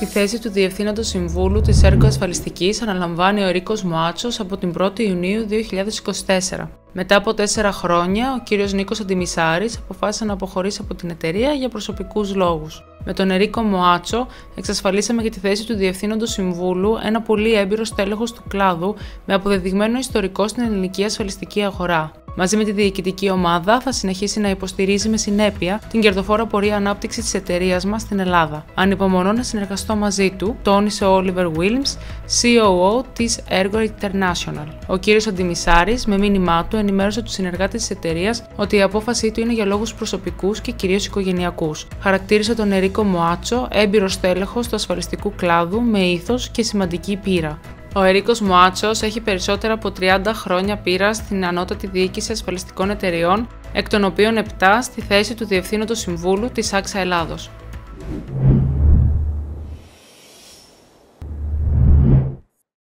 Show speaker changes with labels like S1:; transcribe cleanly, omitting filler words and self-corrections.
S1: Τη θέση του Διευθύνοντος Συμβούλου της Ergo Ασφαλιστικής αναλαμβάνει ο Ερίκος Μοάτσος από την 1η Ιουνίου 2024. Μετά από 4 χρόνια, ο κύριος Νίκος Αντιμισάρης αποφάσισε να αποχωρήσει από την εταιρεία για προσωπικούς λόγους. Με τον Ερίκο Μοάτσο εξασφαλίσαμε για τη θέση του Διευθύνοντος Συμβούλου ένα πολύ έμπειρο στέλεχος του κλάδου με αποδεδειγμένο ιστορικό στην ελληνική ασφαλιστική αγορά. Μαζί με τη διοικητική ομάδα θα συνεχίσει να υποστηρίζει με συνέπεια την κερδοφόρα πορεία ανάπτυξη της εταιρείας μας στην Ελλάδα. Ανυπομονώ να συνεργαστώ μαζί του, τόνισε ο Oliver Williams, COO της Ergo International. Ο κύριος Αντιμισάρης, με μήνυμά του, ενημέρωσε τους συνεργάτες της εταιρείας ότι η απόφασή του είναι για λόγους προσωπικούς και κυρίως οικογενειακούς. Χαρακτήρισε τον Ερίκο Μοάτσο έμπειρο στέλεχος του ασφαλιστικού κλάδου με ήθος και σημαντική πείρα. Ο Ερίκος Μοάτσος έχει περισσότερα από 30 χρόνια πείρα στην ανώτατη διοίκηση ασφαλιστικών εταιρεών, εκ των οποίων 7 στη θέση του Διευθύνοντος Συμβούλου της AXA Ελλάδος.